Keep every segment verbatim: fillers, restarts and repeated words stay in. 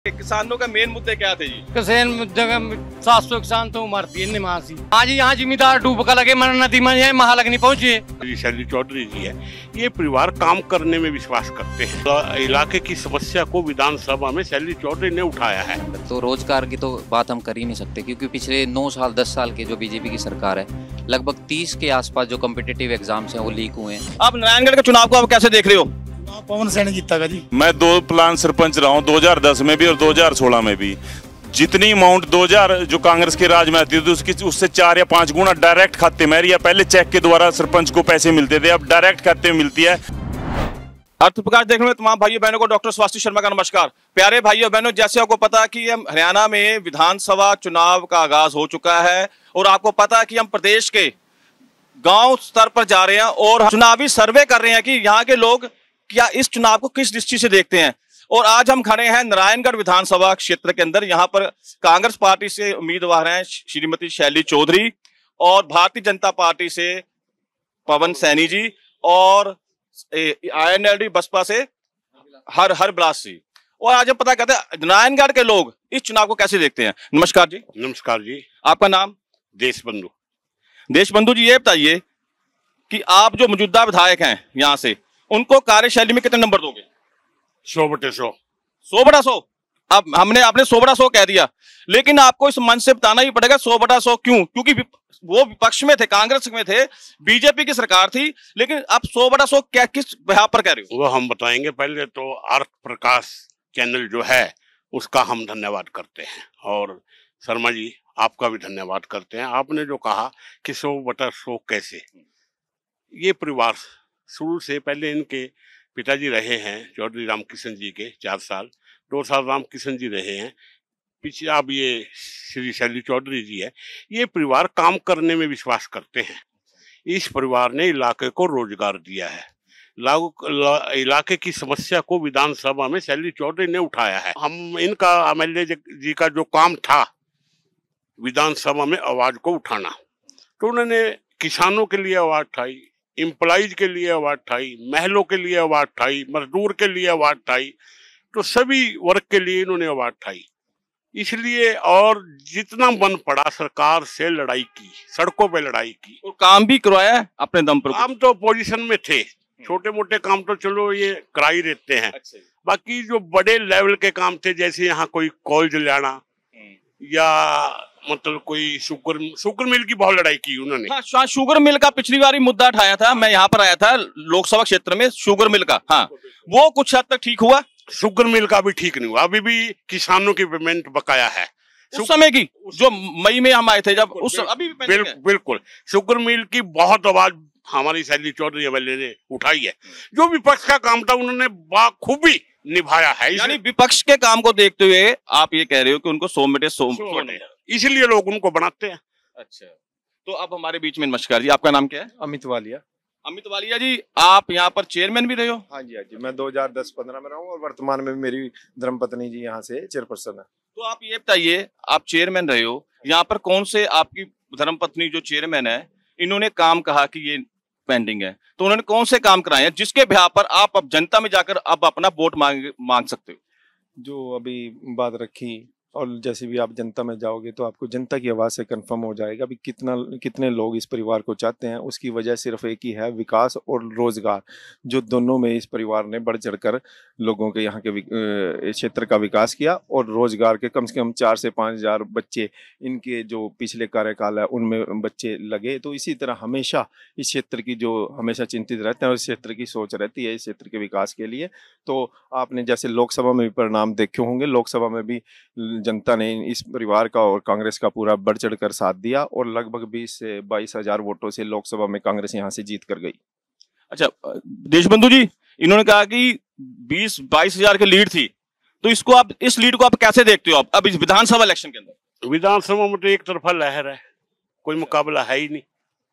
किसानों का मेन मुद्दे क्या थे जी? किसान जगह सात सौ किसान तो मरती है निमासी। हाँ जी, यहाँ जिम्मेदार डूब का लगे मन नदी में महालग नहीं पहुँचे। शैली चौधरी जी है, ये परिवार काम करने में विश्वास करते हैं। तो इलाके की समस्या को विधानसभा में शैली चौधरी ने उठाया है। तो रोजगार की तो बात हम कर ही नहीं सकते, क्योंकि पिछले नौ साल दस साल के जो बीजेपी की सरकार है, लगभग तीस के आसपास जो कॉम्पिटिटिव एग्जाम्स हैं वो लीक हुए हैं। आप नारायणगढ़ के चुनाव को आप कैसे देख रहे हो? पवन सैनी जीता जी। मैं दो प्लान सरपंच रहा हूँ, दो हज़ार दस में भी और दो हज़ार सोलह में भी। जितनी अमाउंट दो हज़ार जो कांग्रेस के राज में आती थी उसकी उससे चार या पांच गुना डायरेक्ट खाते में, या पहले चेक के द्वारा सरपंच को पैसे मिलते थे, अब डायरेक्ट खाते में मिलती है। अर्थ प्रकाश देखने में तमाम भाइयों बहनों को डॉक्टर स्वास्थ्य शर्मा का नमस्कार। प्यारे भाइयों बहनों, जैसे आपको पता है कि हम हरियाणा में विधानसभा चुनाव का आगाज हो चुका है और आपको पता है कि हम प्रदेश के गांव स्तर पर जा रहे हैं और चुनावी सर्वे कर रहे हैं कि यहाँ के लोग क्या इस चुनाव को किस दृष्टि से देखते हैं। और आज हम खड़े हैं नारायणगढ़ विधानसभा क्षेत्र के अंदर। यहाँ पर कांग्रेस पार्टी से उम्मीदवार हैं श्रीमती शैली चौधरी और भारतीय जनता पार्टी से पवन सैनी जी और आईएनएलडी बसपा से हर हर बिलास जी। और आज हम पता करते हैं नारायणगढ़ के लोग इस चुनाव को कैसे देखते हैं। नमस्कार जी। नमस्कार जी। आपका नाम? देशबंधु। देशबंधु जी, ये बताइए कि आप जो मौजूदा विधायक हैं यहाँ से, उनको कार्यशैली में कितने नंबर दोगे? सौ बटे सौ। सौ बटा सौ। अब हमने आपने सौ बटा सौ कह दिया, लेकिन आपको इस मंच से बताना ही पड़ेगा सौ बटा सौ क्यों? क्योंकि वो विपक्ष में थे, कांग्रेस में थे, बीजेपी की सरकार थी, लेकिन आप सौ बटा सौ क्या किस बिहार पर कह रहे हो? वो हम बताएंगे। पहले तो अर्थ प्रकाश चैनल जो है उसका हम धन्यवाद करते हैं, और शर्मा जी आपका भी धन्यवाद करते हैं। आपने जो कहा कि सौ बटा सौ कैसे, ये परिवार शुरू से पहले इनके पिताजी रहे हैं चौधरी रामकिशन जी के चार साल, दो साल रामकिशन जी रहे हैं, पीछे अब ये श्री शैली चौधरी जी है। ये परिवार काम करने में विश्वास करते हैं। इस परिवार ने इलाके को रोजगार दिया है। लागू इलाके की समस्या को विधानसभा में शैली चौधरी ने उठाया है। हम इनका एमएलए जी का जो काम था विधानसभा में आवाज को उठाना, तो उन्होंने किसानों के लिए आवाज उठाई, एम्प्लॉइज के लिए आवाज उठाई, महलों के लिए आवाज उठाई, मजदूर के लिए आवाज उठाई, तो सभी वर्ग के लिए इन्होंने आवाज उठाई। इसलिए और जितना बन पड़ा सरकार से लड़ाई की, सड़कों पे लड़ाई की और काम भी करवाया है अपने दम पर। काम तो पोजीशन में थे, छोटे मोटे काम तो चलो ये करा ही देते हैं। अच्छा। बाकी जो बड़े लेवल के काम थे, जैसे यहाँ कोई कॉलेज लाना या मतलब कोई शुगर शुगर मिल की बहुत लड़ाई की उन्होंने। हाँ, शुगर मिल का पिछली बार मुद्दा उठाया था, मैं यहाँ पर आया था लोकसभा क्षेत्र में, शुगर मिल का। हाँ, वो कुछ हद तक ठीक हुआ। शुगर मिल का भी ठीक नहीं हुआ, अभी भी किसानों की पेमेंट बकाया है। उस समय की जो मई में हम आए थे जब, उस अभी भी बिल, बिल्कुल शुगर मिल की बहुत आवाज हमारी शैली चौधरी एमएलए ने उठाई है। जो विपक्ष का काम था उन्होंने बाखूबी निभाया है। यानी विपक्ष के काम को देखते हुए आप ये कह रहे हो कि उनको सौ मिनटे सौ इसलिए लोग उनको बनाते हैं। अच्छा, तो अब हमारे बीच में नमस्कार जी, आपका नाम क्या है? अमित वालिया। अमित वालिया जी, आप यहाँ पर चेयरमैन भी रहे हो? हाँ जी, हाँ जी, मैं दो हज़ार दस पंद्रह में रहा हूँ और वर्तमान में मेरी धर्मपत्नी जी यहाँ से चेयरपर्सन है। तो आप ये बताइए, आप चेयरमैन रहे हो, यहाँ पर कौन से आपकी धर्मपत्नी जो चेयरमैन है, इन्होंने काम कहा कि ये पेंडिंग है, तो उन्होंने कौन से काम कराए हैं जिसके बिहार पर आप अब जनता में जाकर अब अपना वोट मांग मांग सकते हो? जो अभी बात रखी, और जैसे भी आप जनता में जाओगे तो आपको जनता की आवाज़ से कंफर्म हो जाएगा भी कितना कितने लोग इस परिवार को चाहते हैं। उसकी वजह सिर्फ एक ही है, विकास और रोजगार, जो दोनों में इस परिवार ने बढ़ चढ़कर लोगों के यहाँ के क्षेत्र का विकास किया। और रोजगार के कम से कम चार से पाँच हजार बच्चे इनके जो पिछले कार्यकाल है उनमें बच्चे लगे। तो इसी तरह हमेशा इस क्षेत्र की जो हमेशा चिंतित रहते हैं और इस क्षेत्र की सोच रहती है इस क्षेत्र के विकास के लिए। तो आपने जैसे लोकसभा में भी परिणाम देखे होंगे, लोकसभा में भी जनता ने इस परिवार का और कांग्रेस का पूरा बढ़ चढ़कर साथ दिया और लगभग बीस से बाईस हजार वोटों से लोकसभा में कांग्रेस यहां से जीत कर गई। अच्छा देशबंधु जी, इन्होंने कहा कि बीस बाईस हजार की लीड थी, तो इसको आप इस लीड को आप कैसे देखते हो? आप अब इस विधानसभा इलेक्शन के अंदर विधानसभा में तो एक तरफा लहर है, कोई मुकाबला है ही नहीं।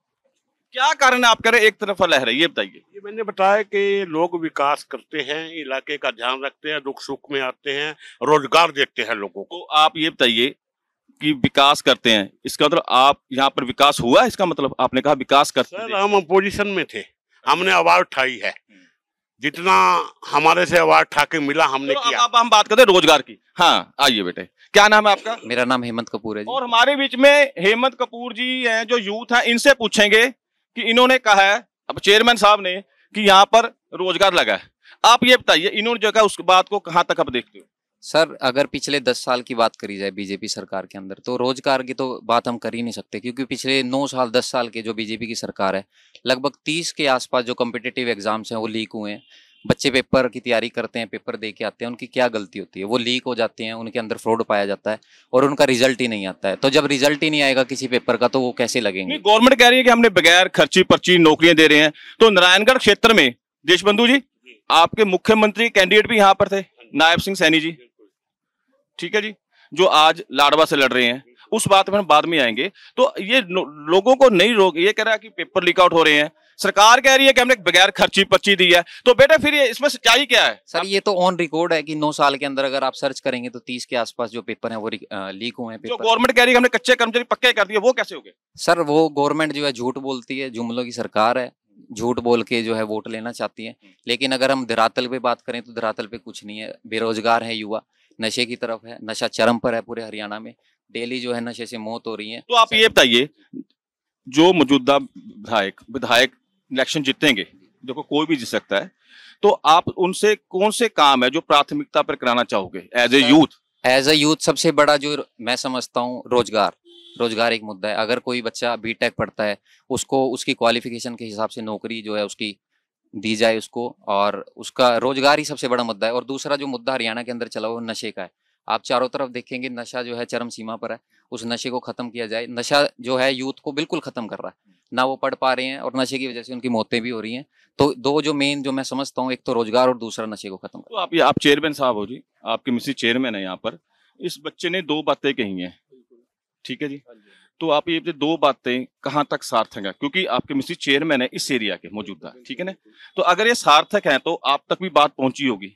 क्या कारण है आप कह रहे एक तरफा लहर है, ये बताइए। ये मैंने बताया कि लोग विकास करते हैं, इलाके का ध्यान रखते हैं, दुख सुख में आते हैं, रोजगार देते हैं लोगों को। तो आप ये बताइए कि विकास करते हैं, इसका मतलब आप यहाँ पर विकास हुआ, इसका मतलब आपने कहा विकास करते हैं। सर हम अपोजिशन में थे, हमने आवाज उठाई है, जितना हमारे से आवाज ठाके मिला हमने तो किया। अब हम बात करते हैं रोजगार की। हाँ आइए बेटे, क्या नाम है आपका? मेरा नाम हेमंत कपूर है जी। और हमारे बीच में हेमंत कपूर जी हैं, जो यूथ हैं, इनसे पूछेंगे कि इन्होंने कहा है अब चेयरमैन साहब ने कि यहाँ पर रोजगार लगा है। आप ये बताइए इन्होंने जो कहा उस बात को कहाँ तक आप देखते हो? सर अगर पिछले दस साल की बात करी जाए बीजेपी सरकार के अंदर, तो रोजगार की तो बात हम कर ही नहीं सकते, क्योंकि पिछले नौ साल दस साल के जो बीजेपी की सरकार है, लगभग तीस के आसपास जो कॉम्पिटिटिव एग्जाम्स हैं वो लीक हुए हैं। बच्चे पेपर की तैयारी करते हैं, पेपर दे के आते हैं, उनकी क्या गलती होती है? वो लीक हो जाते हैं, उनके अंदर फ्रॉड पाया जाता है और उनका रिजल्ट ही नहीं आता है। तो जब रिजल्ट ही नहीं आएगा किसी पेपर का तो वो कैसे लगेंगे? गवर्नमेंट कह रही है कि हमने बगैर खर्ची पर्ची नौकरियां दे रहे हैं। तो नारायणगढ़ क्षेत्र में देशबंधु जी, आपके मुख्यमंत्री कैंडिडेट भी यहाँ पर थे, नायब सिंह सैनी जी, ठीक है जी, जो आज लाडवा से लड़ रहे हैं। उस बात में हम बाद में आएंगे। तो ये लोगों को नहीं रोक, ये कह रहा है कि पेपर लीक आउट हो रहे हैं, सरकार कह रही है कि हमने बगैर खर्ची पर्ची दी है। तो बेटा फिर ये इसमें सच्चाई क्या है? सर ये तो ऑन रिकॉर्ड है कि नौ साल के अंदर अगर आप सर्च करेंगे तो तीस के आसपास जो पेपर हैं वो लीक हुए हैं। जो गवर्नमेंट कह रही है हमने कच्चे कर्मचारी पक्के कर दिए, वो कैसे हो गए? सर वो गवर्नमेंट जो है झूठ बोलती है, जुमलों की सरकार है, झूठ बोल के जो है वोट लेना चाहती है। लेकिन अगर हम धरातल पे बात करें तो धरातल पे कुछ नहीं है। बेरोजगार है युवा, नशे की तरफ है, नशा चरम पर है पूरे हरियाणा में, डेली जो है नशे से मौत हो रही है। तो आप ये बताइए, जो मौजूदा विधायक विधायक इलेक्शन जीतेंगे, देखो कोई भी जीत सकता है, तो आप उनसे कौन से काम है जो प्राथमिकता पर कराना चाहोगे as a youth? As a youth सबसे बड़ा जो मैं समझता हूँ रोजगार, रोजगार एक मुद्दा है। अगर कोई बच्चा बीटेक पढ़ता है, उसको उसकी क्वालिफिकेशन के हिसाब से नौकरी जो है उसकी दी जाए उसको, और उसका रोजगार ही सबसे बड़ा मुद्दा है। और दूसरा जो मुद्दा हरियाणा के अंदर चला हुआ नशे का है, आप चारों तरफ देखेंगे नशा जो है चरम सीमा पर है, उस नशे को खत्म किया जाए। नशा जो है यूथ को बिल्कुल खत्म कर रहा है, ना वो पढ़ पा रहे हैं और नशे की वजह से उनकी मौतें भी हो रही हैं। तो दो जो मेन जो मैं समझता हूँ, एक तो रोजगार और दूसरा नशे को खत्म कर। तो आप ये आप चेयरमैन साहब हो जी, आपके मिसेज चेयरमैन है यहाँ पर, इस बच्चे ने दो बातें कही हैं, ठीक है जी, तो आप ये दो बातें कहाँ तक सार्थक है? क्योंकि आपके मिसेज चेयरमैन है इस एरिया के मौजूदा, ठीक है ना, तो अगर ये सार्थक है तो आप तक भी बात पहुंची होगी,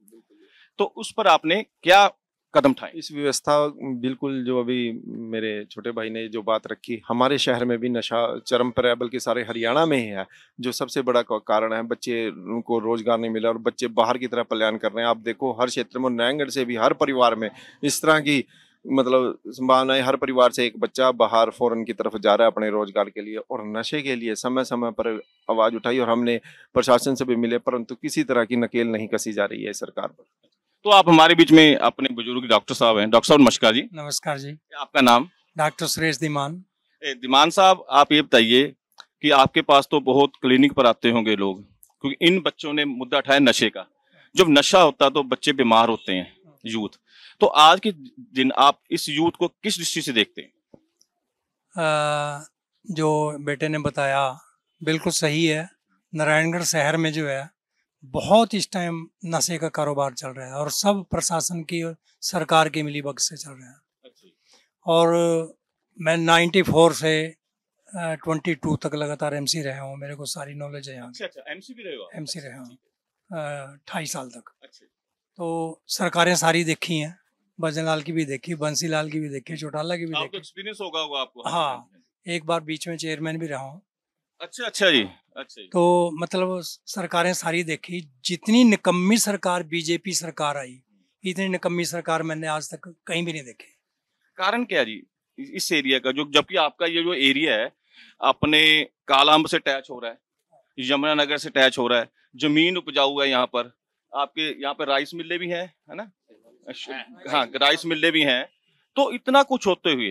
तो उस पर आपने क्या कदम उठाए? इस व्यवस्था बिल्कुल जो अभी मेरे छोटे भाई ने जो बात रखी, हमारे शहर में भी नशा चरम पर है, बल्कि सारे हरियाणा में ही है, जो सबसे बड़ा कारण है। बच्चे को रोजगार नहीं मिला और बच्चे बाहर की तरफ पलायन कर रहे हैं। आप देखो हर क्षेत्र में, नारायणगढ़ से भी हर परिवार में इस तरह की मतलब संभावनाएं, हर परिवार से एक बच्चा बाहर फॉरेन की तरफ जा रहा है अपने रोजगार के लिए। और नशे के लिए समय समय पर आवाज उठाई और हमने प्रशासन से भी मिले, परंतु किसी तरह की नकेल नहीं कसी जा रही है सरकार पर। तो आप हमारे बीच में अपने बुजुर्ग डॉक्टर साहब हैं। डॉक्टर साहब नमस्कार जी। नमस्कार जी। आपका नाम? डॉक्टर सुरेश धीमान। धीमान साहब, आप ये बताइए कि आपके पास तो बहुत क्लिनिक पर आते होंगे लोग, क्योंकि इन बच्चों ने मुद्दा उठाया नशे का। जब नशा होता है तो बच्चे बीमार होते हैं, यूथ। तो आज के दिन आप इस यूथ को किस दृष्टि से देखते हैं? आ, जो बेटे ने बताया बिल्कुल सही है। नारायणगढ़ शहर में जो है बहुत इस टाइम नशे का कारोबार चल रहा है और सब प्रशासन की और सरकार की मिलीभगत से चल रहा है। और मैं चौरानवे से बाईस तक लगातार एमसी रहा हूँ, मेरे को सारी नॉलेज है यहाँ। अच्छा अच्छा, एमसी भी रहे हो? एमसी रहा हूँ अट्ठाईस साल तक। अच्छा। तो सरकारें सारी देखी हैं, भजन लाल की भी देखी, बंसी लाल की भी देखी, चौटाला की भी देखी। एक्सपीरियंस होगा होगा आपको। हाँ, एक बार बीच में चेयरमैन भी रहा हूँ। अच्छा अच्छा जी, अच्छा जी। तो मतलब सरकारें सारी देखी। जितनी निकम्मी सरकार बीजेपी सरकार आई, इतनी निकम्मी सरकार मैंने आज तक कहीं भी नहीं देखी। कारण क्या जी इस एरिया का? जो जबकि आपका ये जो एरिया है अपने कालाअंब से अटैच हो रहा है, यमुनानगर से अटैच हो रहा है, जमीन उपजाऊ है यहाँ पर, आपके यहाँ पर राइस मिलें भी हैं, है ना? हाँ, राइस मिलें भी हैं। तो इतना कुछ होते हुए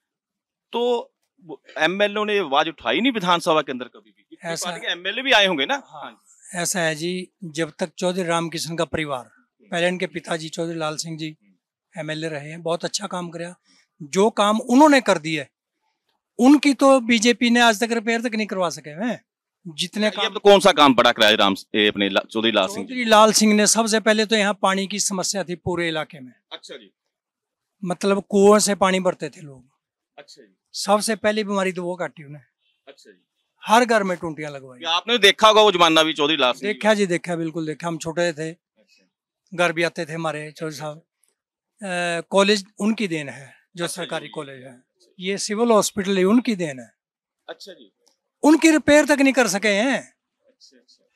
तो एमएलए ने आवाज उठाई नहीं विधानसभा के अंदर कभी भी? ऐसा एमएलए भी आए होंगे ना? हाँ, ऐसा है जी। जब तक चौधरी रामकिशन का परिवार, पहले इनके पिताजी चौधरी लाल सिंह जी एमएलए रहे हैं, बहुत अच्छा काम किया। जो काम उन्होंने कर दिए उनकी तो बीजेपी ने आज तक रिपेयर तक नहीं करवा सके हैं। जितने काम, तो कौन सा काम बड़ा कराया राम अपने चौधरी लाल सिंह? चौधरी लाल सिंह ने सबसे पहले तो यहाँ पानी की समस्या थी पूरे इलाके में। अच्छा जी। मतलब कुओं से पानी भरते थे लोग। अच्छा जी। सबसे पहली बीमारी तो वो काटी उन्हें। अच्छा जी। हर घर में टूंटियां लगवाई। आपने देखा होगा वो जमाना भी चौधरी लाल सिंह? देखा जी, देखा, बिल्कुल देखा। हम छोटे थे, घर भी आते थे हमारे चौधरी साहब। कॉलेज उनकी देन है, जो सरकारी कॉलेज है। ये सिविल हॉस्पिटल उनकी देन है। अच्छा जी। उनकी रिपेयर तक नहीं कर सके हैं।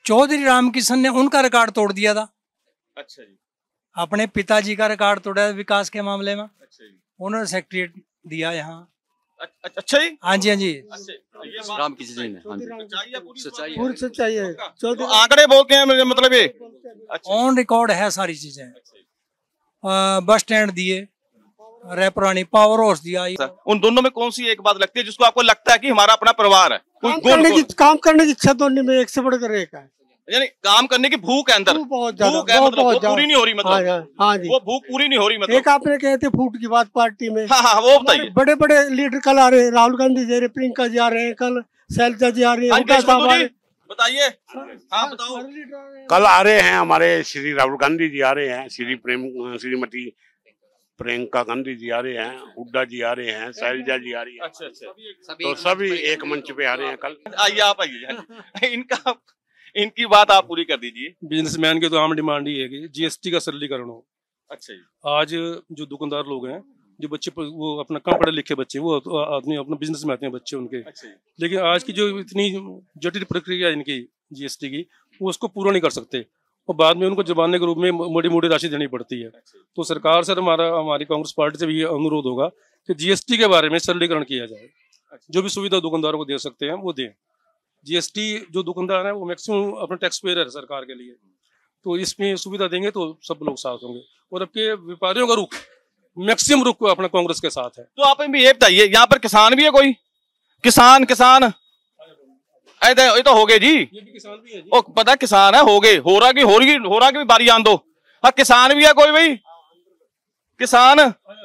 चौधरी रामकिशन ने उनका रिकॉर्ड तोड़ दिया था। अच्छा जी। अपने पिताजी का रिकॉर्ड तोड़ा विकास के मामले में। अच्छा जी। उन्होंने सेक्रेटरीट दिया यहाँ। अच्छा जी। हाँ जी हाँ जी। रामकिशन जी ने, हाँ जी। सच्चाई पूरी सच्चाई है। तो आंकड़े बोलते हैं मेरे मतलब ये। ऑन रिकॉर्ड है सारी चीजें। अ, बस स्टैंड दिए, रेपरानी पावर हाउस दिया। उन दोनों में कौन सी एक बात लगती है जिसको आपको लगता है कि हमारा अपना परिवार है? कोई काम गुण करने की गुण। काम करने की इच्छा दोनों में एक से बढ़कर एक है। यानी काम करने की भूख है अंदर। भूख बहुत ज्यादा, भूख है बहुत- मतलब वो बहुत पूरी नहीं हो रही हाँ मतलब। हाँ, हाँ जी। वो भूख पूरी नहीं हो रही मतलब। एक आपने कहे थे फूट की बात पार्टी में। हाँ हाँ वो बताइए। बड़े बड़े लीडर कल आ रहे हैं, राहुल गांधी जा रहे हैं, प्रियंका जी आ रहे हैं, कल शैलजा जी आ रही है, हाँ, हुड्डा देश साहब बंधु आ जी, रहे हैं। बताइए। हाँ बताओ। कल आ रहे हैं हमारे श्री राहुल गांधी जी आ रहे हैं, श्री प्रेम श्रीमती प्रियंका गांधी जी आ रहे हैं, हुड्डा जी आ रहे हैं, शैलजा जी आ रही है। अच्छा अच्छा। तो सभी एक मंच पे आ रहे हैं कल। आइए आप आइए। इनका इनकी बात आप पूरी कर दीजिए। बिजनेसमैन की तो आम डिमांड ही है कि जीएसटी का सरलीकरण हो। अच्छा जी। आज जो दुकानदार लोग हैं, जो बच्चे प- वो अपना कम पढ़े लिखे बच्चे, वो तो आदमी अपना बिजनेस में आते हैं बच्चे उनके। अच्छा जी। लेकिन आज की जो इतनी जटिल प्रक्रिया है इनकी जीएसटी की, वो उसको पूरा नहीं कर सकते और बाद में उनको जुर्माने के रूप में मोटी मोटी राशि देनी पड़ती है। तो सरकार से हमारा हमारी कांग्रेस पार्टी से भी ये अनुरोध होगा कि जीएसटी के बारे में सरलीकरण किया जाए। जो भी सुविधा दुकानदारों को दे सकते हैं वो दें। जीएसटी जो दुकानदार है वो मैक्सिमम अपना टैक्स पेयर है सरकार के लिए, तो इसमें सुविधा देंगे तो सब लोग साथ होंगे। और अब के व्यापारियों का रुख मैक्सिमम रुख अपना कांग्रेस के साथ है। तो आप भी ये बताइए, यहाँ पर किसान भी है कोई? किसान किसान ये तो ये तो हो गए जी। ये भी किसान भी है जी। ओ पता है किसान है, हो गए, हो रहा की हो रही हो रहा की भी बारी आन दो। हाँ किसान भी है कोई भाई? किसान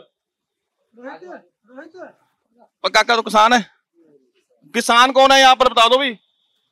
काका तो किसान है। किसान कौन है यहाँ पर बता दो भी।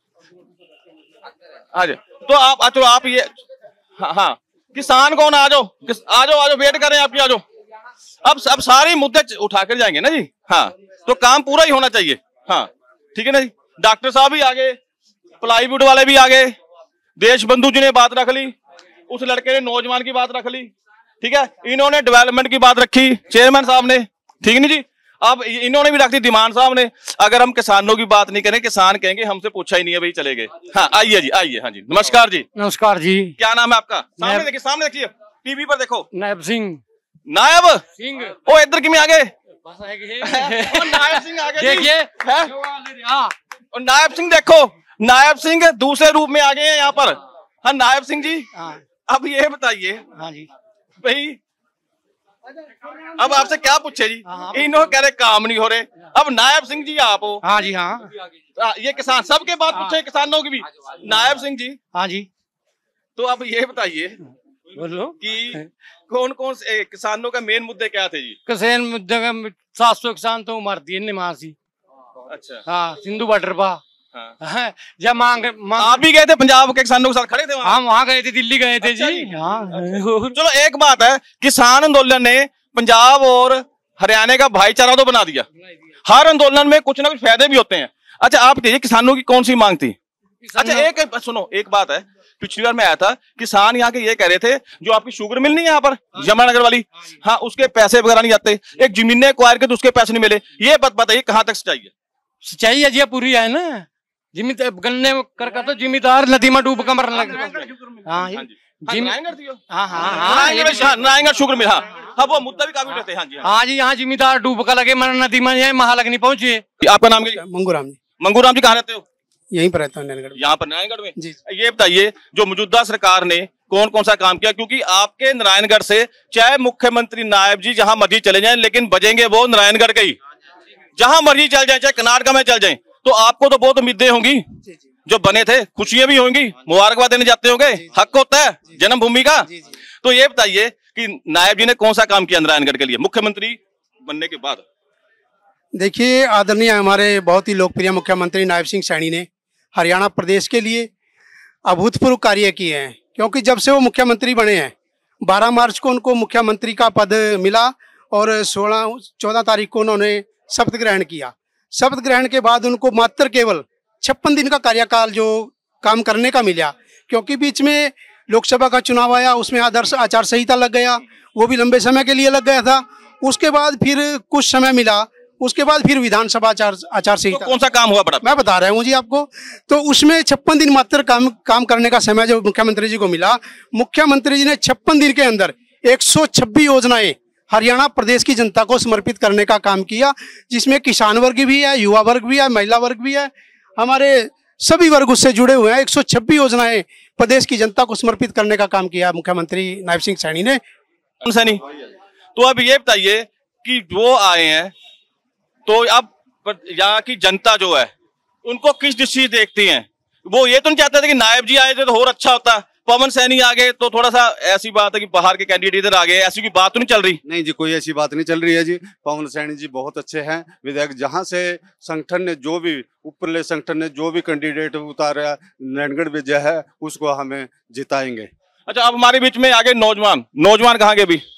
आ जाओ तो आप चलो आप ये हाँ हाँ किसान कौन? आ जाओ आ जाओ आ जाओ वेट करें आपकी, आ जाओ। अब अब सारे मुद्दे उठा कर जाएंगे ना जी। हाँ तो काम पूरा ही होना चाहिए। हाँ ठीक है ना जी। डॉक्टर साहब भी आ गए, प्लाईवुड वाले भी आ गए, देश बंधु जी ने बात रख ली, उस लड़के ने नौजवान की बात रख ली, ठीक है, इन्होंने डेवलपमेंट की बात रखी चेयरमैन साहब ने, ठीक नहीं जी। अब इन्होंने भी रख दी डिमांड साहब ने। अगर हम किसानों की बात नहीं करें, किसान कहेंगे हमसे पूछा ही नहीं है भाई, चले गए। हाँ आइए जी आइए। हाँ जी नमस्कार जी। नमस्कार जी। क्या नाम है आपका? सामने देखिए, सामने देखिए, टीवी पर देखो। नायब सिंह। नायब सिंह। ओ इधर किमें आ गए? देखिए नायब सिंह आ गए जी। देखिए और नायब सिंह देखो, नायब सिंह दूसरे रूप में आ गए हैं यहाँ पर। हाँ नायब सिंह जी, अब ये बताइए हाँ जी भाई, अब आपसे क्या पूछे जी? इन्होंने कह रहे काम नहीं हो रहे। अब नायब सिंह जी आप हो। हाँ जी हाँ आ, ये किसान सबके बात पूछे, किसानों की भी। नायब सिंह जी हाँ जी तो अब ये बताइए बोलो कि कौन कौन से ए, किसानों का मेन मुद्दे क्या थे जी? किसान मुद्दे का सात सौ किसान तो मर दिए निमासी। अच्छा हाँ सिंधु बॉर्डर पा हाँ। जब मांग मांग आप भी गए थे पंजाब के किसानों के साथ, खड़े थे वहाँ? हम वहाँ गए थे, दिल्ली गए थे अच्छा जी। जी। हाँ चलो एक बात है, किसान आंदोलन ने पंजाब और हरियाणा का भाईचारा तो बना दिया। हर आंदोलन में कुछ ना कुछ फायदे भी होते हैं। अच्छा आप कहिए किसानों की कौन सी मांग थी? अच्छा एक सुनो, एक बात है, पिछली बार मैं आया था, किसान यहाँ के ये कह रहे थे जो आपकी शुगर मिल नहीं है यहाँ पर यमुनानगर वाली, हाँ उसके पैसे वगैरह नहीं जाते, एक जमीनें एक्वायर के तो उसके पैसे नहीं मिले। ये बात बताइए कहाँ तक सच्चाई है? सच्चाई है जी पूरी है ना। जिम्मेदार गन्ने कर का तो जिम्मेदार नदी में डूब कर मरने लगे। हाँ जी हाँ हाँ हाँ नारायणगढ़ शुगर मिल। हाँ हाँ वो मुद्दा भी काफी रहते हैं। हाँ जी हाँ जी यहाँ जिम्मेदार डूब कर लगे मर नदी में, यहाँ महालक्ष्मी पहुंचे। आपका नाम क्या? मंगूराम जी। मंगूराम जी कहाँ रहते हो? यहीं पर रहता हूँ नारायणगढ़। यहाँ पर नारायणगढ़ में जी। ये बताइए जो मौजूदा सरकार ने कौन कौन सा काम किया, क्योंकि आपके नारायणगढ़ से चाहे मुख्यमंत्री नायब जी जहां मर्जी चले जाएं, लेकिन बजेंगे वो नारायणगढ़ के ही। जहां मर्जी चल जाए, चाहे कर्नाटक में चल जाएं, तो आपको तो बहुत उम्मीदें होंगी। जो बने थे खुशियां भी होंगी, मुबारकबाद देने जाते होंगे, हक होता है जन्मभूमि का। तो ये बताइए कि नायब जी ने कौन सा काम किया नारायणगढ़ के लिए मुख्यमंत्री बनने के बाद? देखिए आदरणीय हमारे बहुत ही लोकप्रिय मुख्यमंत्री नायब सिंह सैनी ने हरियाणा प्रदेश के लिए अभूतपूर्व कार्य किए हैं, क्योंकि जब से वो मुख्यमंत्री बने हैं, बारह मार्च को उनको मुख्यमंत्री का पद मिला और सोलह चौदह तारीख को उन्होंने शपथ ग्रहण किया। शपथ ग्रहण के बाद उनको मात्र केवल छप्पन दिन का कार्यकाल जो काम करने का मिला, क्योंकि बीच में लोकसभा का चुनाव आया, उसमें आदर्श आचार संहिता लग गया, वो भी लंबे समय के लिए लग गया था। उसके बाद फिर कुछ समय मिला उसके बाद फिर विधानसभा आचार आचार संहिता। तो कौन सा काम हुआ बड़ा? मैं बता रहा हूँ जी आपको। तो उसमें छप्पन दिन मात्र काम काम करने का समय जो मुख्यमंत्री जी को मिला, मुख्यमंत्री जी ने छप्पन दिन के अंदर एक सौ छब्बीस योजनाएं हरियाणा प्रदेश की जनता को समर्पित करने का काम किया, जिसमें किसान वर्ग भी है, युवा वर्ग भी है, महिला वर्ग भी है, हमारे सभी वर्ग उससे जुड़े हुए हैं। एक सौ छब्बीस योजनाएं प्रदेश की जनता को समर्पित करने का काम किया मुख्यमंत्री नायब सिंह सैनी ने। सैनी, तो अब ये बताइए कि वो आए हैं तो अब यहाँ की जनता जो है उनको किस दृष्टि से देखती है? वो ये तो नहीं चाहते थे कि नायब जी आए थे तो और अच्छा होता, पवन सैनी आ गए तो थोड़ा सा ऐसी बात है कि बाहर के कैंडिडेट इधर आ गए, ऐसी कोई बात तो नहीं चल रही? नहीं जी, कोई ऐसी बात नहीं चल रही है जी। पवन सैनी जी बहुत अच्छे हैं विधायक। जहां से संगठन ने जो भी ऊपरले संगठन ने जो भी कैंडिडेट उतारा नारायणगढ़ विजय है उसको हमें जिताएंगे। अच्छा, अब हमारे बीच में आगे नौजवान नौजवान कहाँ गए भी?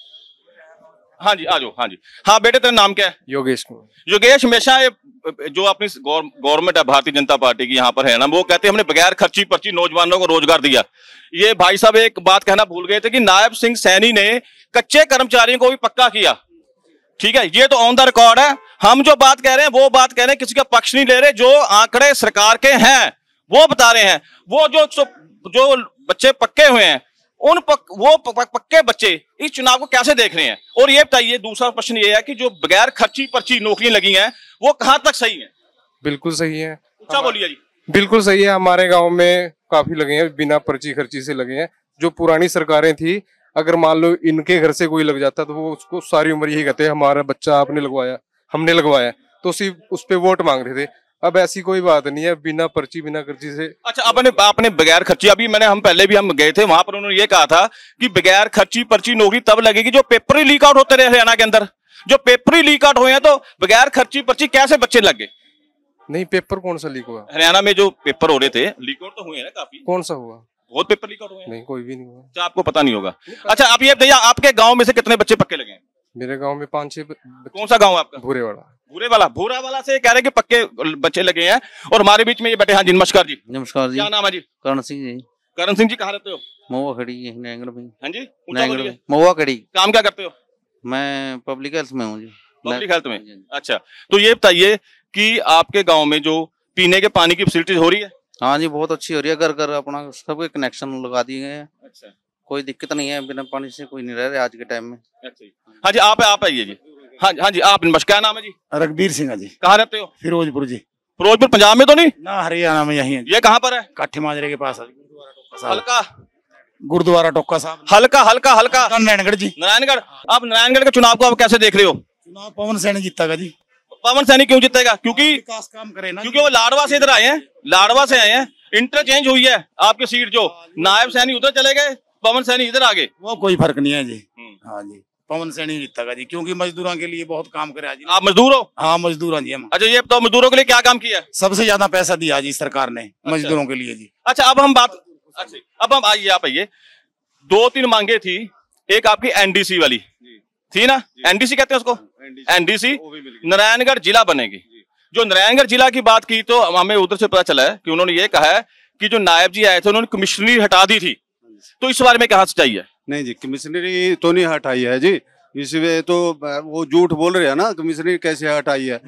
हाँ जी, आ जाओ। हाँ जी, हाँ बेटे तेरा नाम क्या है? योगेश। योगेश, हमेशा ये जो अपनी गवर्नमेंट है भारतीय जनता पार्टी की यहाँ पर है ना, वो कहते हैं हमने बगैर खर्ची पर्ची नौजवानों को रोजगार दिया। ये भाई साहब एक बात कहना भूल गए थे कि नायब सिंह सैनी ने कच्चे कर्मचारियों को भी पक्का किया। ठीक है, ये तो ऑन द रिकॉर्ड है। हम जो बात कह रहे हैं वो बात कह रहे हैं, किसी का पक्ष नहीं ले रहे। जो आंकड़े सरकार के हैं वो बता रहे हैं। वो जो जो बच्चे पक्के हुए हैं उन पक, वो पक्के बच्चे इस चुनाव को कैसे देख रहे हैं? और ये बताइए, दूसरा प्रश्न ये है कि जो बगैर खर्ची पर्ची नौकरियां लगी हैं वो कहां तक सही है? बिल्कुल सही है। क्या बोलिए जी? बिल्कुल सही है। हमारे गांव में काफी लगे हैं, बिना पर्ची खर्ची से लगे हैं। जो पुरानी सरकारें थी, अगर मान लो इनके घर से कोई लग जाता तो वो उसको सारी उम्र यही कहते हैं हमारा बच्चा आपने लगवाया, हमने लगवाया, तो उसी उस पे वोट मांग रहे थे। अब ऐसी कोई बात नहीं है, बिना पर्ची बिना खर्ची से। अच्छा, आपने आपने बगैर खर्ची, अभी मैंने हम पहले भी हम गए थे वहां पर, उन्होंने ये कहा था कि बगैर खर्ची पर्ची नौकरी तब लगेगी जो पेपर ही लीक आउट होते रहे हरियाणा के अंदर। जो पेपर ही लीक आउट हुए हैं तो बगैर खर्ची पर्ची कैसे बच्चे लग गए? नहीं, पेपर कौन सा लीक हुआ? हरियाणा में जो पेपर हो रहे थे लीक आउट तो हुए हैं ना काफी। कौन सा हुआ? बहुत पेपर लीक आउट हुए हैं। नहीं, कोई भी नहीं हुआ। अच्छा, आपको पता नहीं होगा। अच्छा, आप ये बताइए आपके गाँव में से कितने बच्चे पक्के लगे हैं? मेरे गाँव में पांच छह। कौन सा गाँव है आपका? भूरे वाला। भूरे वाला भूरा वाला से कह रहे हैं कि पक्के बच्चे लगे हैं। और हमारे बीच में ये बैठे। हाँ जी, नमस्कार जी। नमस्कार जी। क्या नाम है जी? करण सिंह जी। करण सिंह जी, कहाँ रहते हो? महुआ खड़ी है नारायणगढ़ में। हाँ जी, नारायणगढ़ महुआ खड़ी। काम क्या करते हो? मैं पब्लिक हेल्थ में हूँ जी। पब्लिक हेल्थ में। अच्छा, तो ये बताइए कि आपके गाँव में जो पीने के पानी की फैसिलिटीज हो रही है? हाँ जी, बहुत अच्छी हो रही है। घर घर अपना सबके कनेक्शन लगा दिए गए हैं। अच्छा, कोई दिक्कत नहीं है, बिना पानी से कोई नहीं रह रहे आज के टाइम में। अच्छा, हाँ जी, आप आप आइए जी। हाँ हाँ जी, आप क्या नाम है जी? रघबीर सिंह जी। कहाँ रहते हो? फिरोजपुर जी। फिरोजपुर पंजाब में तो नहीं ना, हरियाणा में यही है। ये कहाँ पर है? काठी माजरे के पास। हल्का गुरुद्वारा टोका साहब। हल्का हल्का हल्का नारायणगढ़ जी। नारायणगढ़। आप नारायणगढ़ के चुनाव को आप कैसे देख रहे हो? चुनाव पवन सैनी जीतेगा जी। पवन सैनी क्यों जीतेगा? क्योंकि विकास काम करे ना, क्योंकि वो लाडवा से इधर आए हैं, लाडवा से आए हैं। इंटरचेंज हुई है आपकी सीट, जो नायब सैनी उधर चले गए, पवन सैनी इधर आ गए। वो कोई फर्क नहीं है जी। हाँ जी, पवन सैनी जीतेगा जी, क्योंकि मजदूरों के लिए बहुत काम करे जी। आप मजदूर हो? हाँ, मजदूर जी हम। अच्छा, ये तो मजदूरों के लिए क्या काम किया? सबसे ज्यादा पैसा दिया जी सरकार ने मजदूरों के लिए जी। अच्छा, अब हम बात अच्छा अब हम आइए आप आइए। दो तीन मांगे थी, एक आपकी एनडीसी वाली थी ना, एनडीसी कहते हैं उसको, एनडीसी नारायणगढ़ जिला बनेगी। जो नारायणगढ़ जिला की बात की तो हमें उधर से पता चला है कि उन्होंने ये कहा है कि जो नायब जी आए थे उन्होंने कमिश्नरी हटा दी थी। तो इस बारे में क्या सच्चाई है? नहीं जी, कमिश्नरी तो नहीं हटाई है जी। इसमें तो वो झूठ बोल रहे हैं ना, कमिश्नरी कैसे हटाई है?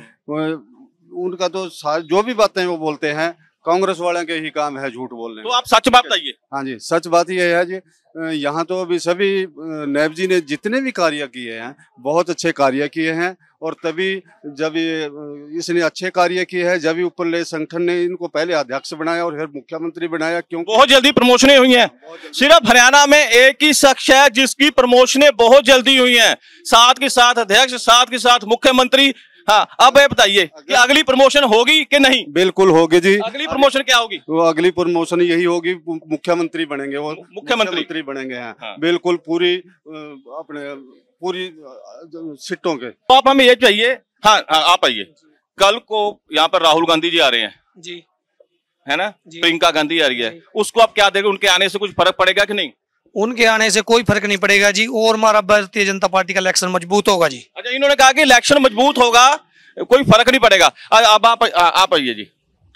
उनका तो जो भी बातें वो बोलते हैं कांग्रेस वाले के ही काम है झूठ बोलने। तो आप सच बात बताइए। हाँ जी, सच बात यह है जी, यहाँ तो अभी सभी नायब जी ने जितने भी कार्य किए हैं बहुत अच्छे कार्य किए हैं। और तभी जब ये इसने अच्छे कार्य किए हैं, जब ऊपरले संगठन ने इनको पहले अध्यक्ष बनाया और फिर मुख्यमंत्री बनाया। क्यों? बहुत जल्दी प्रमोशनें हुई हैं। सिर्फ हरियाणा में एक ही शख्स है जिसकी प्रमोशनें बहुत जल्दी हुई हैं, साथ के साथ अध्यक्ष, साथ के साथ मुख्यमंत्री। हाँ, अब ये बताइए कि अगली प्रमोशन होगी कि नहीं? बिल्कुल होगी जी। अगली प्रमोशन क्या होगी? वो अगली प्रमोशन यही होगी, मुख्यमंत्री बनेंगे वो, मुख्यमंत्री बनेंगे। हैं हाँ। बिल्कुल पूरी अपने पूरी सीटों के। तो आप हमें ये चाहिए। हाँ, हाँ आप आइए। कल को यहाँ पर राहुल गांधी जी आ रहे हैं जी, है ना, प्रियंका गांधी आ रही है, उसको आप क्या देंगे? उनके आने से कुछ फर्क पड़ेगा कि नहीं? उनके आने से कोई फर्क नहीं पड़ेगा जी, और हमारा भारतीय जनता पार्टी का इलेक्शन मजबूत होगा जी। अच्छा, इन्होंने कहा कि इलेक्शन मजबूत होगा, कोई फर्क नहीं पड़ेगा। अब आप आप आइए जी,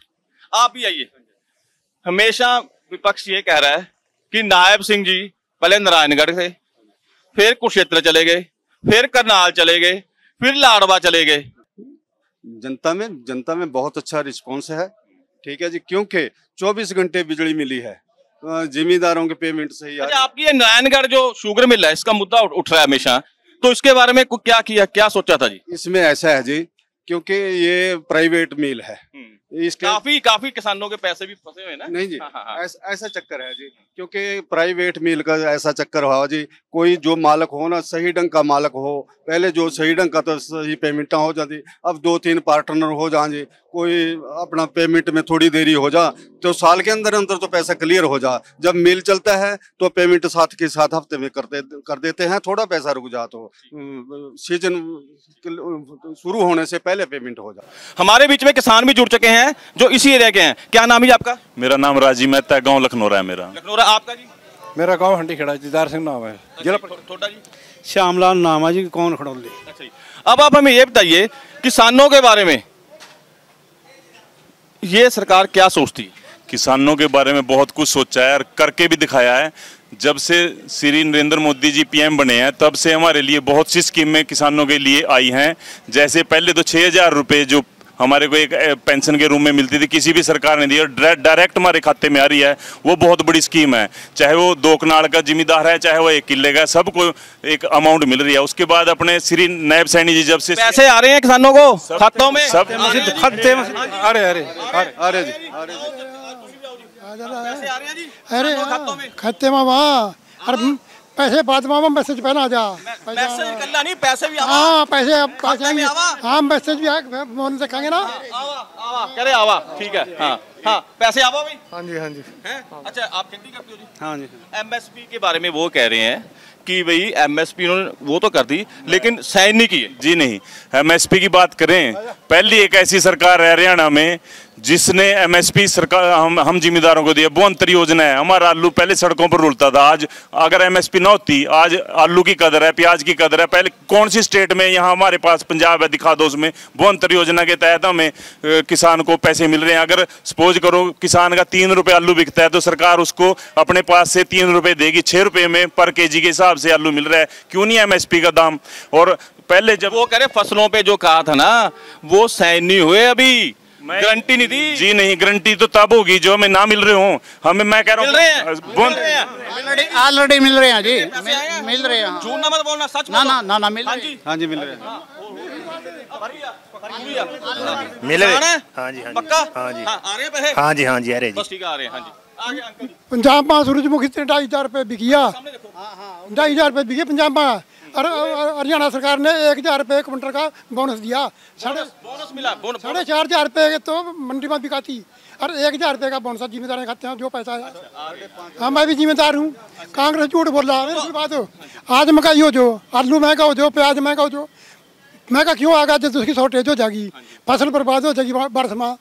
आप भी आइए। हमेशा विपक्ष ये कह रहा है कि नायब सिंह जी पहले नारायणगढ़ थे, फिर कुरुक्षेत्र चले गए, फिर करनाल चले गए, फिर लाडवा चले गए। जनता में जनता में बहुत अच्छा रिस्पॉन्स है, ठीक है जी, क्योंकि चौबीस घंटे बिजली मिली है, जिम्मेदारों के पेमेंट से ही। अच्छा, आपकी ये नारायणगढ़ जो शुगर मिल है, इसका मुद्दा उठ रहा है हमेशा, तो इसके बारे में क्या किया, क्या सोचा था जी? इसमें ऐसा है जी, क्योंकि ये प्राइवेट मिल है, इसके काफी काफी किसानों के पैसे भी फंसे हुए हैं ना। नहीं जी, हाँ, हाँ, हाँ। ऐसा ऐसा चक्कर है जी, क्योंकि प्राइवेट मिल का ऐसा चक्कर हुआ जी, कोई जो मालक हो ना, सही ढंग का मालक हो, पहले जो सही ढंग का तो सही पेमेंट हो जाती, अब दो तीन पार्टनर हो जाए जी, कोई अपना पेमेंट में थोड़ी देरी हो जा तो साल के अंदर अंदर तो पैसा क्लियर हो जा, जब मिल चलता है तो पेमेंट साथ के साथ हफ्ते में कर दे कर देते हैं, थोड़ा पैसा रुक जा तो सीजन शुरू होने से पहले पेमेंट हो जा। हमारे बीच में किसान भी जुड़ चुके हैं जो इसी एरिया के हैं। क्या नाम है आपका? मेरा नाम राजीव मेहता है, गांव लखनौरा है मेरा। लखनौरा, आपका जी? मेरा गांव हंडी खेड़ा, दीदार सिंह नाम है, जिला छोटा जी श्यामलाल नाम है जी, कौन खड़ोली। अच्छा जी, अब आप हमें ये बताइए किसानों के बारे में ये सरकार क्या सोचती है? किसानों के बारे में बहुत कुछ सोचा है और करके भी दिखाया है। जब से श्री नरेंद्र मोदी जी पीएम बने हैं तब से हमारे लिए बहुत सी स्कीमें किसानों के लिए आई हैं। जैसे पहले तो छः हजार रुपये जो हमारे को एक पेंशन के रूप में मिलती थी, किसी भी सरकार ने दी, और डायरेक्ट हमारे खाते में आ रही है, वो बहुत बड़ी स्कीम है। चाहे वो दो कनाल का जिम्मेदार है, चाहे वो एक किले का, सबको एक अमाउंट मिल रही है। उसके बाद अपने श्री नायब सैनी जी जब से पैसे आ रहे हैं किसानों को खातों में, सब खाते में अरे अरे अरे जी अरे खाते में वहाँ पैसे बाद में मैसेज पहना जा, मैसेज निकलना नहीं, पैसे भी आवा। हाँ पैसे अब पैसे हाँ मैसेज भी आए, फोन देखेंगे ना। आवा आवा करे आवा, ठीक है। हाँ हाँ पैसे आवा भाई। हाँ जी हाँ जी। हैं? अच्छा, आप खेती करते हो जी? हाँ जी। एमएसपी के बारे में वो कह रहे हैं कि भाई एमएसपी उन्होंने वो तो कर दी लेकिन साइन नहीं किए। जी नहीं, एमएसपी की बात करें, पहली एक ऐसी सरकार है हरियाणा में जिसने एमएसपी सरकार हम हम जिम्मेदारों को दिया। वो अंतर योजना है। हमारा आलू पहले सड़कों पर रुलता था, आज अगर एमएसपी ना होती, आज आलू की कदर है, प्याज की कदर है। पहले कौन सी स्टेट में, यहाँ हमारे पास पंजाब है, दिखा दो उसमें। वो अंतर योजना के तहत हमें किसान को पैसे मिल रहे हैं। अगर सपोज करो किसान का तीन रुपये आलू बिकता है तो सरकार उसको अपने पास से तीन रुपये देगी, छः रुपये में पर के जी के हिसाब से आलू मिल रहा है। क्यों नहीं एमएसपी का दाम? और पहले जब वो करे फसलों पे जो कहा था ना, वो साइन नहीं हुए, अभी गारंटी नहीं दी। जी नहीं, गारंटी तो तब होगी जो हमें ना मिल रहे हो। हमें मैं कह रहा हूँ ऑलरेडी मिल रहे हैं जी, मिल रहे हैं। झूठ ना मत बोलना, सच ना ना ना ना मिल रहे हैं। हाँ जी मिल रहे हैं, मिल रहे हैं। हाँ जी पक्का? हाँ जी आ रहे हैं पैसे? हाँ जी हाँ जी आ रहे जी, बस ठीक है, आ रहे हैं। हाँ जी, आगे अंकल जी। पंजाब में सूरजमुखी से ढाई हजार रुपये बिकिया, ढाई हजार रुपये बिके पंजाब में। और हरियाणा सरकार ने एक हजार रुपये क्विंटल का बोनस दिया, साढ़े बोनस मिला, बोनस साढ़े चार हजार रुपये तो मंडी में बिकाती, और एक हजार रुपये का बोनस जिम्मेदार खाते हैं जो पैसा है। हाँ मैं भी जिम्मेदार हूँ। कांग्रेस झूठ बोल रहा है, मेरी बात हो। आज महंगाई हो जो, आलू महंगा हो जो, प्याज महंगा हो जो, महंगा क्यों आगा? जब उसकी शॉर्टेज हो जाएगी, फसल बर्बाद हो जाएगी बारिश में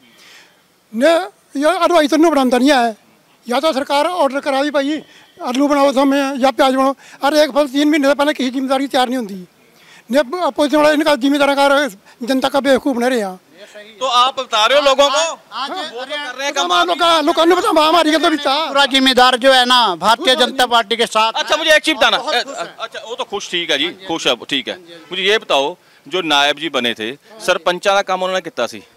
ने, ये अडवाई तो नहीं बनाता नहीं है। या तो सरकार ऑर्डर कराई भाई आलू बनाओ तो हमें या प्याज बनाओ, अरे एक फल तीन महीने से पहले किसी जिम्मेदारी तैयार नहीं होती ने। अपोजिशन वाला इनका जिम्मेदार का जनता का बेवकूफ बने रहे हैं। तो आप बता रहे हो लोगों को, वो तो कर रहे हैं काम। लोगों ने बता हमारी तो पूरा जिम्मेदार जो है ना भारतीय जनता पार्टी के साथ। अच्छा मुझे एक चीज बताना, अच्छा वो तो खुश, ठीक है जी, खुश है, ठीक है। मुझे ये बताओ, जो नायब जी बने थे, सरपंचा का काम उन्होंने कितना सी,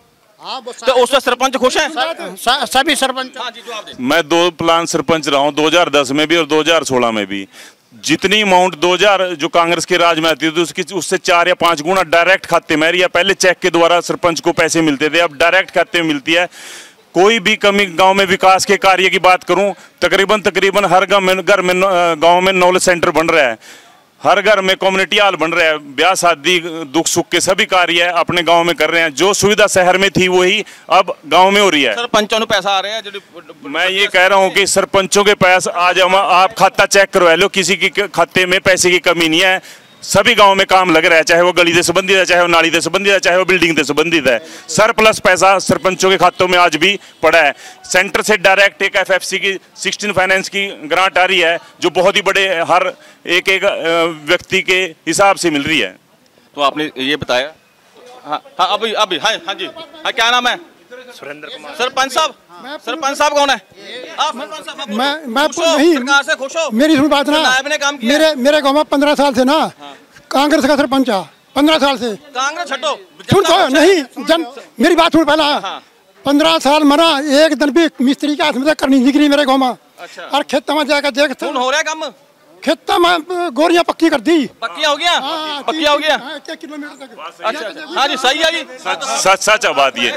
तो उसमें सरपंच खुश हैं? सभी सरपंच। मैं दो प्लान सरपंच रहा हूँ, दो हजार दस में भी और दो हजार सोलह में भी। जितनी अमाउंट दो हजार जो कांग्रेस के राज में आती थी उसकी उससे चार या पांच गुना डायरेक्ट खाते में या पहले चेक के द्वारा सरपंच को पैसे मिलते थे, अब डायरेक्ट खाते में मिलती है। कोई भी कमी गांव में विकास के कार्य की बात करूं, तकरीबन तकरीबन हर गांव में घर में गांव में नॉलेज सेंटर बन रहा है, हर घर में कम्युनिटी हॉल बन रहा है, ब्याह शादी दुख सुख के सभी कार्य अपने गांव में कर रहे हैं। जो सुविधा शहर में थी वही अब गांव में हो रही है। सरपंचों को पैसा आ रहे हैं। मैं ये कह रहा हूं कि सरपंचों के पास आज हम आप खाता चेक करवा लो, किसी की खाते में पैसे की कमी नहीं है। सभी गांव में काम लग रहा है, चाहे वो गली से संबंधित है, चाहे वो नाली से संबंधित है, चाहे वो बिल्डिंग से संबंधित है। सर प्लस पैसा सरपंचों के खातों में आज भी पड़ा है। सेंटर से डायरेक्ट एक एफएफसी की सिक्सटीन फाइनेंस की ग्रांट आ रही है जो बहुत ही बड़े हर एक एक व्यक्ति के हिसाब से मिल रही है। तो आपने ये बताया। हाँ हाँ अभी अभी हाँ हाँ जी हाँ, क्या नाम है? सुरेंद्र कुमार। सरपंच साहब, सरपंच साहब कौन है? आप सरपंच साहब, मैं मैं नहीं, सरकार से खुश हो? मेरी सुन बात ना, नायब ने काम किया। मेरे मेरे गांव में पंद्रह साल से ना कांग्रेस का सरपंच है, पंद्रह साल से। कांग्रेस छो सुन तो नहीं जन मेरी बात सुन पहला। पंद्रह साल मना एक दिन भी मिस्त्री के हाथ में करनी निकली मेरे गाँव में। अच्छा। और खेत में जाकर देख हो रहा है काम खेत में गोरियां पक्की कर दी। पक्की हो गया पक्की हो गया किलोमीटर तक। अच्छा हाँ जी सही है जी सच सच बात ये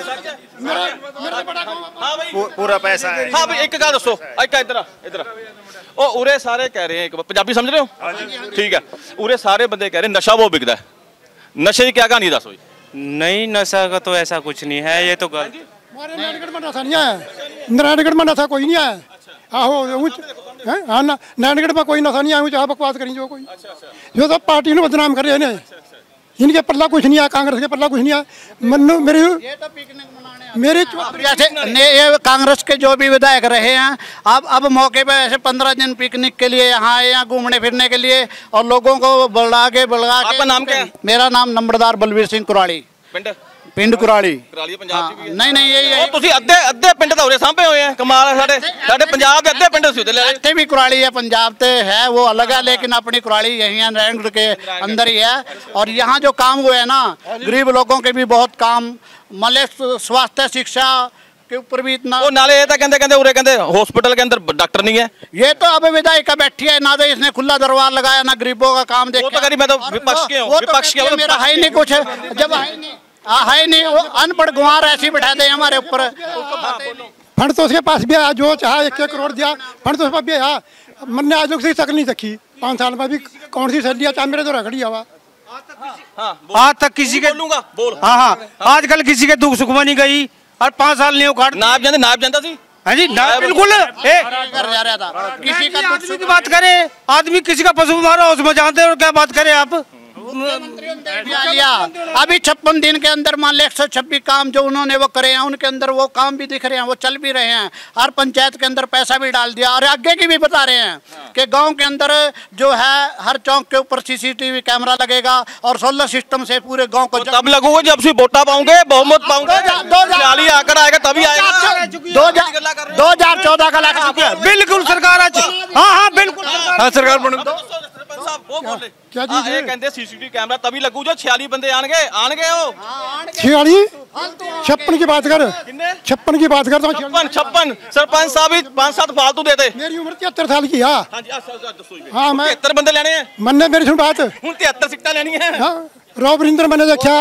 पूरा पैसा है। हाँ भाई एक गल दसो एक इधर इधर ओ उरे सारे कह रहे हैं एक पंजाबी समझ रहे हो ठीक है उरे सारे बंदे कह रहे हैं नशा वो बिकता है नशे की क्या कहानी दसो। नहीं नशा का तो ऐसा कुछ नहीं है ये तो गलत। नारायणगढ़ में नशा नहीं है नारायणगढ़ में नशा कोई नहीं है। आहो हाँ नारायणगढ़ में कोई नशा नहीं है जहाँ बकवास करें जो कोई जो सब पार्टी ने बदनाम कर रहे हैं इनके पल्ला कुछ नहीं है कांग्रेस के पल्ला कुछ नहीं है मन्नू मेरी मेरे जैसे ये कांग्रेस के जो भी विधायक रहे हैं अब अब मौके पे ऐसे पंद्रह दिन पिकनिक के लिए यहाँ आए हैं घूमने फिरने के लिए और लोगों को बुला के बुला के। आपका नाम क्या है? मेरा नाम नंबरदार बलवीर सिंह कुराड़ी पिंड पिंड कुराड़ी कुराली पंजाब च भी है। नहीं नहीं ये ਤੁਸੀਂ ਅੱਧੇ ਅੱਧੇ ਪਿੰਡ ਤਾਂ ਉਰੇ ਸਾਂਭੇ ਹੋਏ ਆ ਕਮਾਲ ਹੈ ਸਾਡੇ ਸਾਡੇ ਪੰਜਾਬ ਦੇ ਅੱਧੇ ਪਿੰਡ ਸੀ ਉਹਦੇ ਲੈ ਇੱਥੇ भी कुराड़ी है पंजाब से है वो अलग है लेकिन अपनी कुराड़ी यही है नारायणगढ़ के अंदर ही है। और यहाँ जो काम हुए हैं ना गरीब लोगों के भी बहुत काम मतलब स्वास्थ्य शिक्षा के ऊपर भी इतना ਉਹ ਨਾਲੇ ਇਹ ਤਾਂ ਕਹਿੰਦੇ ਕਹਿੰਦੇ ਉਰੇ ਕਹਿੰਦੇ हॉस्पिटल के अंदर डॉक्टर नहीं है। ये तो अब विधायिका बैठी है ना तो इसने खुला दरबार लगाया ना गरीबों का काम देखा। वो तो करीब मैं तो विपक्ष के हूँ विपक्ष के हूँ मेरा है ही नहीं कुछ जब है नहीं हाँ है नहीं वो अनपढ़ गुआर ऐसे बैठा दे हमारे ऊपर। फंड तो उसके पास भी आया जो चाहा एक एक करोड़ दिया फंड तो उसके पास भी आया मैंने आज से शक्ल नहीं देखी पाँच साल में भी कौन सी सैलरी चाहे मेरे तो रखड़ी हवा। आज तक किसी के बोलूंगा बोल हाँ हाँ आजकल किसी के दुख सुख में नहीं गई और पाँच साल नहीं उखाड़ नाप जानते नाप जानता थी हाँ जी ना बिल्कुल ए, कर जा रहा था किसी का आदमी की बात करे आदमी किसी का पशु मारा उसमें जानते हैं और क्या बात करें आप लिया अभी छप्पन दिन के अंदर मान लो एक सौ छब्बीस काम जो उन्होंने वो करे हैं उनके अंदर वो काम भी दिख रहे हैं वो चल भी रहे हैं। हर पंचायत के अंदर पैसा भी डाल दिया और आगे की भी बता रहे हैं कि गांव के अंदर जो है हर चौक के ऊपर सीसीटीवी कैमरा लगेगा और सोलर सिस्टम से पूरे गांव को तब लगूंगा जब से वोटा पाऊंगे बहुमत पाऊंगे दो आकर आएगा तभी आएगा दो हजार चौदह का लाख बिल्कुल सरकार हाँ हाँ बिल्कुल हाँ सरकार बन क्या चीज है कहते सीसीटीवी कैमरा तभी लगू जो छियाली बंदे आनगे आनगे वो छियाली छप्पन की बात कर छप्पन की बात करता हूँ छप्पन छप्पन सरपंच साहब ही पाँच सात फालतू देते मेरी उम्र तिहत्तर साल की है हाँ मैं तिहत्तर बंदे लेने हैं मैंने मेरी सुन बात हूँ तिहत्तर सिक्टा लेनी है रॉबरिंदर मैंने देखा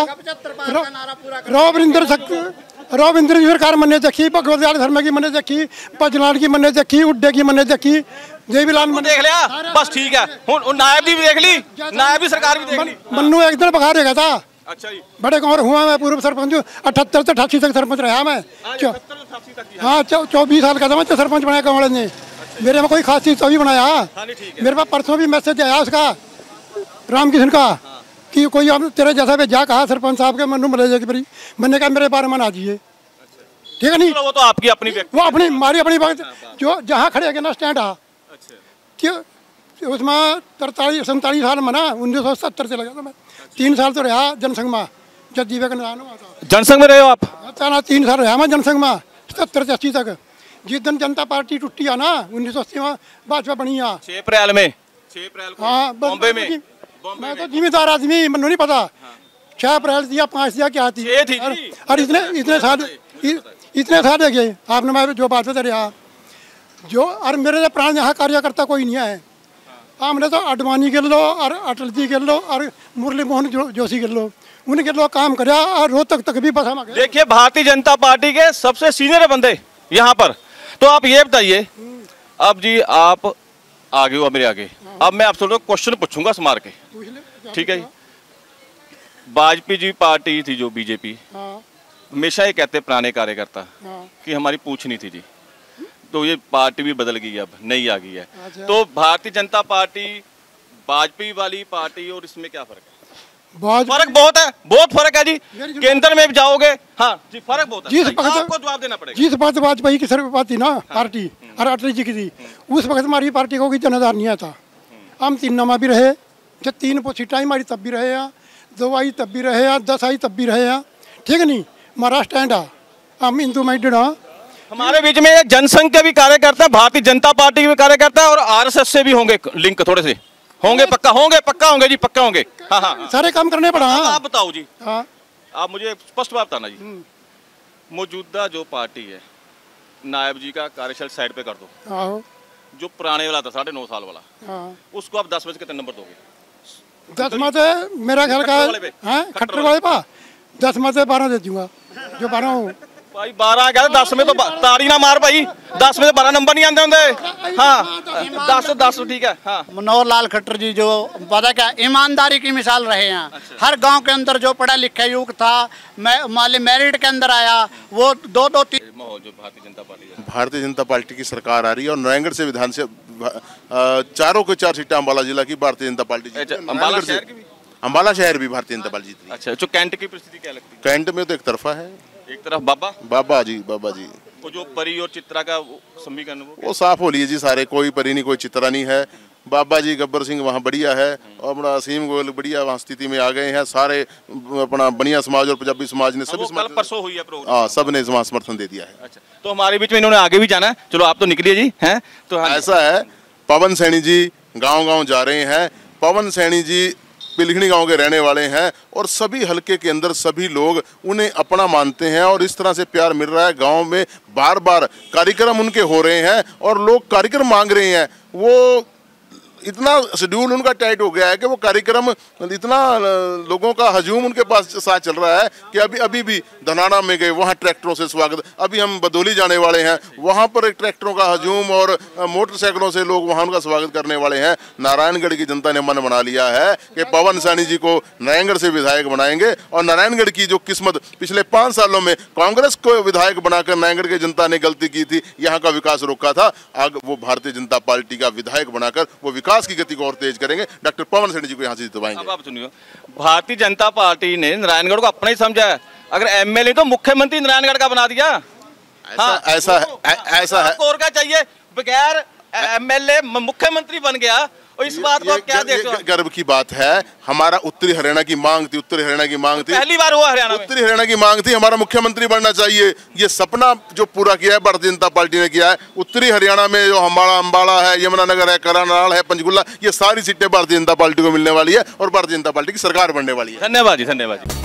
रॉबरिंदर रॉबरिंदर की सरकार मैंने देखी भगवत लाल शर्मा की मैंने देखी भजलाल की मैंने देखी उड्डे की मैंने देखी देवीलाल मैंने देख लिया बस ठीक है हुन नायब भी देख ली नायब भी सरकार भी देख ली मन्नू एक दिन बघा देगा था। अच्छा जी बड़े गाँव हुआ मैं पूर्व सरपंच अठहत्तर से अठासी तक सरपंच रहा मैं हाँ चौबीस साल का था मैं सरपंच बनाया गाँव वाले ने मेरे में कोई खास चीज तो भी बनाया मेरे पास परसों भी मैसेज आया उसका रामकिशन का कि कोई अब तेरे जैसा भी जा कहा सरपंच साहब के मनु मिले जाएगी बड़ी मैंने कहा मेरे बारे में आ जाइए ठीक है नहीं वो तो आपकी अपनी वो अपनी हमारी अपनी बात जो जहाँ खड़े है ना स्टैंड आ क्यों उसमें तरतालीस सैंतालीस साल में ना उन्नीस सौ सत्तर से लगा था मैं तीन साल तो रहा जनसंघ में जब जीवे का जनसंघ में रहे हो आप ना तीन साल रहा मैं जनसंघ में सत्तर से अस्सी तक जिस दिन जनता पार्टी टूटी है ना उन्नीस सौ अस्सी में भाजपा बनी है छह अप्रैल में छह अप्रैल हाँ बॉम्बे में मैं तो जिम्मेदार आदमी मैंने नहीं पता छह अप्रैल दिया पाँच दिया क्या थी और इतने इतने साल इतने साल गए आपने मैं जो बात बता रहा जो और मेरे प्राण यहाँ कार्यकर्ता कोई नहीं है हमने तो अडवाणी के लो और अटल जी के लो और मुरली मोहन जो, जोशी के लो उनके लो काम कराया और रोहतक तक भी बस हम देखिए भारतीय जनता पार्टी के सबसे सीनियर बंदे यहाँ पर तो आप ये बताइए अब जी आप आगे हो मेरे आगे अब मैं आपसे क्वेश्चन पूछूंगा स्मार के ठीक है वाजपेयी जी पार्टी थी जो बीजेपी हमेशा ये कहते पुराने कार्यकर्ता कि हमारी पूछ नहीं थी जी तो ये पार्टी भी बदल गई अब नई आ गई है तो भारतीय जनता पार्टी वाजपेयी वाली पार्टी और इसमें क्या फर्क है फर्क बहुत है बहुत फर्क है जी केंद्र में भी जाओगे हाँ जी फर्क बहुत है आपको जवाब देना पड़ेगा जिस वक्त वाजपेयी की सरकार थी ना पार्टी और अटल जी की थी उस वक्त हमारी पार्टी को कोई जनाधार नहीं आता हम तीन नमा भी रहे जब तीन सीटा ही हमारी तब भी रहे हैं दो आई तब भी रहे हैं दस आई तब भी रहे हैं ठीक है नहीं हमारा स्टैंड है हम हिंदू माइंडेड हाँ हमारे बीच में जनसंघ के भी कार्यकर्ता भारतीय जनता पार्टी के भी कार्यकर्ता और आरएसएस से भी होंगे लिंक थोड़े से होंगे पक्का होंगे पक्का होंगे जी पक्का होंगे। हाँ हाँ सारे काम करने पड़ा। आप बताओ जी। हाँ आप मुझे स्पष्ट बात बताना जी, मौजूदा जो पार्टी है नायब जी का कार्यशैल साइड पे कर दो, जो पुराने वाला था साढ़े नौ साल वाला, हाँ। उसको आप दस में से कितने नंबर दोगे? दस में से मेरा ख्याल का है खट्टर वाले पा दस में से बारह दे दूंगा, जो बारह हूँ भाई बारह क्या दस में तो ताड़ी ना मार भाई, दस में से बारह नंबर नहीं आते होंगे। हाँ दस दस ठीक है। हाँ मनोहर लाल खट्टर जी जो पता क्या ईमानदारी की मिसाल रहे हैं। अच्छा। हर गांव के अंदर जो पढ़ा लिखा युग था मान मेरिट के अंदर आया, वो दो दो तीन माहौल जो भारतीय जनता पार्टी भारतीय जनता पार्टी की सरकार आ रही है और नारायणगढ़ से विधानसभा चारों के चार सीटें अम्बाला जिला की भारतीय जनता पार्टी अम्बाला शहर की भी अम्बाला शहर भी भारतीय जनता पार्टी जीत रही है। अच्छा, जो कैंट की परिस्थिति क्या लगती है? कैंट में तो एक तरफा है, एक तरफ बाबा बाबा जी बाबा जी वो जो परी और चित्रा का समीकरण वो, वो साफ हो लिए जी सारे, कोई परी नहीं कोई चित्रा नहीं है। बाबा जी गब्बर सिंह वहाँ बढ़िया है और अपना असीम गोयल बढ़िया वहाँ स्थिति में आ गए हैं। सारे अपना बनिया समाज और पंजाबी समाज ने सभी कल परसों हुई है प्रोग्राम, हाँ सब ने वहाँ समर्थन दे दिया है। अच्छा, तो हमारे बीच में इन्होंने आगे भी जाना है, चलो आप तो निकलिए जी हैं। तो ऐसा है, पवन सैनी जी गाँव गाँव जा रहे हैं। पवन सैनी जी पिलखणी गांव के रहने वाले हैं और सभी हलके के अंदर सभी लोग उन्हें अपना मानते हैं और इस तरह से प्यार मिल रहा है। गांव में बार बार कार्यक्रम उनके हो रहे हैं और लोग कार्यक्रम मांग रहे हैं। वो इतना शेड्यूल उनका टाइट हो गया है कि वो कार्यक्रम इतना लोगों का हजूम उनके पास साथ चल रहा है कि अभी अभी भी धनाना में गए, वहाँ ट्रैक्टरों से स्वागत। अभी हम बदौली जाने वाले हैं, वहाँ पर एक ट्रैक्टरों का हजूम और मोटरसाइकिलों से लोग वहाँ उनका स्वागत करने वाले हैं। नारायणगढ़ की जनता ने मन बना लिया है कि पवन सैनी जी को नारायणगढ़ से विधायक बनाएंगे और नारायणगढ़ की जो किस्मत पिछले पाँच सालों में कांग्रेस को विधायक बनाकर नारायणगढ़ की जनता ने गलती की थी, यहाँ का विकास रोका था, आग वो भारतीय जनता पार्टी का विधायक बनाकर वो विकास की गति को और तेज करेंगे। डॉक्टर पवन सैनी जी को यहाँ से जितवाएंगे। अब आप सुनिए, भारतीय जनता पार्टी ने नारायणगढ़ को अपना ही समझा है, अगर एमएलए तो मुख्यमंत्री नारायणगढ़ का बना दिया। ऐसा हाँ, ऐसा है, ऐसा है और क्या चाहिए, बगैर एमएलए मुख्यमंत्री बन गया। और इस बात को क्या देखते हो? गर्व की बात है, हमारा उत्तरी हरियाणा की मांग थी, उत्तरी हरियाणा की मांग थी, पहली बार हुआ हरियाणा में। उत्तरी हरियाणा की मांग थी हमारा मुख्यमंत्री बनना चाहिए। ये सपना जो पूरा किया है भारतीय जनता पार्टी ने किया है। उत्तरी हरियाणा में जो हमारा अम्बाला है, यमुनानगर है, करनाल है, पंचकुला, ये सारी सीटें भारतीय जनता पार्टी को मिलने वाली है और भारतीय जनता पार्टी की सरकार बनने वाली है। धन्यवाद जी, धन्यवाद जी।